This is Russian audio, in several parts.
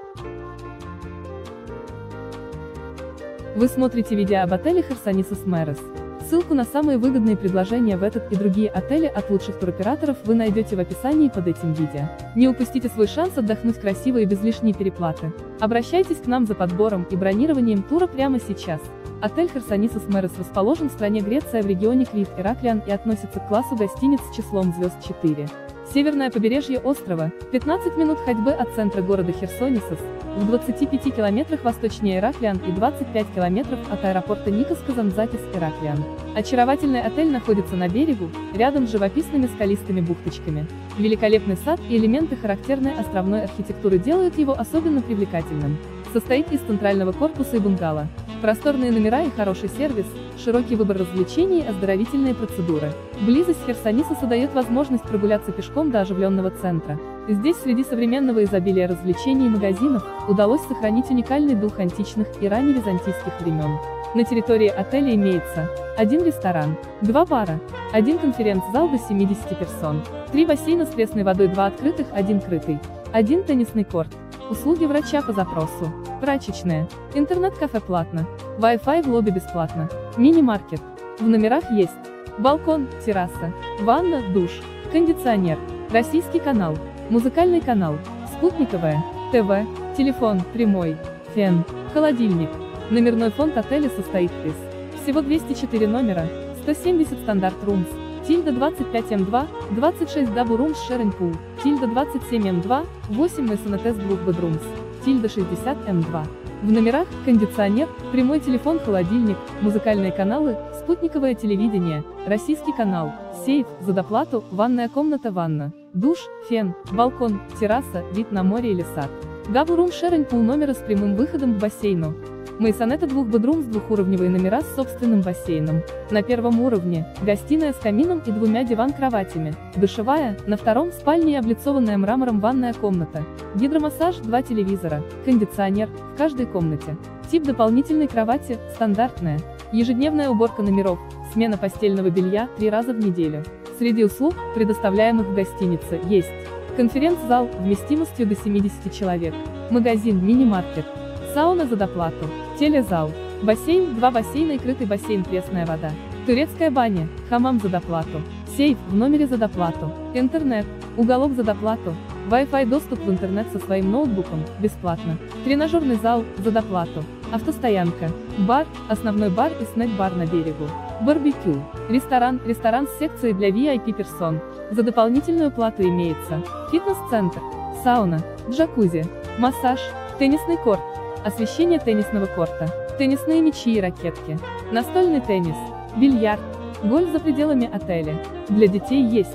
Вы смотрите видео об отеле Херсонесос Мерес. Ссылку на самые выгодные предложения в этот и другие отели от лучших туроператоров вы найдете в описании под этим видео. Не упустите свой шанс отдохнуть красиво и без лишней переплаты. Обращайтесь к нам за подбором и бронированием тура прямо сейчас. Отель Херсонесос Мерес расположен в стране Греция в регионе Крит Ираклион и относится к классу гостиниц с числом звезд 4. Северное побережье острова, 15 минут ходьбы от центра города Херсонесос, в 25 километрах восточнее Ираклион и 25 километров от аэропорта Никос Казанцакис Ираклион. Очаровательный отель находится на берегу, рядом с живописными скалистыми бухточками. Великолепный сад и элементы характерной островной архитектуры делают его особенно привлекательным. Состоит из центрального корпуса и бунгало. Просторные номера и хороший сервис, широкий выбор развлечений и оздоровительные процедуры. Близость Херсонесоса дает возможность прогуляться пешком до оживленного центра. Здесь среди современного изобилия развлечений и магазинов, удалось сохранить уникальный дух античных и ранневизантийских времен. На территории отеля имеется 1 ресторан, 2 бара, 1 конференц-зал до 70 персон, 3 бассейна с пресной водой, 2 открытых, 1 крытый, 1 теннисный корт. Услуги врача по запросу. Прачечная. Интернет-кафе платно. Wi-Fi в лобби бесплатно. Мини-маркет. В номерах есть балкон, терраса, ванна, душ, кондиционер, российский канал, музыкальный канал, спутниковое, ТВ, телефон, прямой, фен, холодильник. Номерной фонд отеля состоит из всего 204 номера, 170 стандарт румс, Тильда 25 М2, 26 Дабл Румс Sharing Pool, Тильда 27 М2, 8 СНТ с 2 Bedrooms, Тильда 60 М2. В номерах кондиционер, прямой телефон, холодильник, музыкальные каналы, спутниковое телевидение, российский канал, сейф, за доплату, ванная комната, ванна, душ, фен, балкон, терраса, вид на море или сад. Дабл Рум Sharing Pool номера с прямым выходом к бассейну. Мейсонета 2 Bedrooms, двухуровневые номера с собственным бассейном. На первом уровне – гостиная с камином и 2 диван-кроватями, душевая, на втором – спальня и облицованная мрамором ванная комната, гидромассаж, 2 телевизора, кондиционер, в каждой комнате. Тип дополнительной кровати – стандартная. Ежедневная уборка номеров, смена постельного белья 3 раза в неделю. Среди услуг, предоставляемых в гостинице, есть конференц-зал, вместимостью до 70 человек, магазин, мини-маркет, сауна за доплату, телезал, бассейн, 2 бассейна и крытый бассейн, пресная вода, турецкая баня, хамам за доплату, сейф, в номере за доплату, интернет, уголок за доплату, Wi-Fi, доступ в интернет со своим ноутбуком, бесплатно, тренажерный зал, за доплату, автостоянка, бар, основной бар и снэк-бар на берегу, барбекю, ресторан с секцией для VIP персон, за дополнительную плату имеется, фитнес-центр, сауна, джакузи, массаж, теннисный корт, освещение теннисного корта, теннисные мячи и ракетки, настольный теннис, бильярд, гольф за пределами отеля. Для детей есть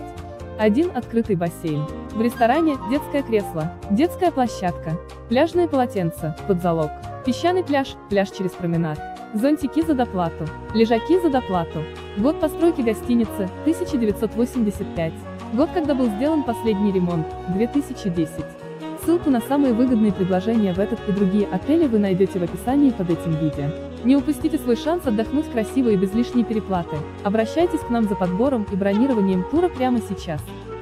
1 открытый бассейн. В ресторане – детское кресло, детская площадка, пляжные полотенца, под залог, песчаный пляж, пляж через променад, зонтики за доплату, лежаки за доплату. Год постройки гостиницы – 1985. Год, когда был сделан последний ремонт – 2010. Ссылку на самые выгодные предложения в этот и другие отели вы найдете в описании под этим видео. Не упустите свой шанс отдохнуть красиво и без лишней переплаты. Обращайтесь к нам за подбором и бронированием тура прямо сейчас.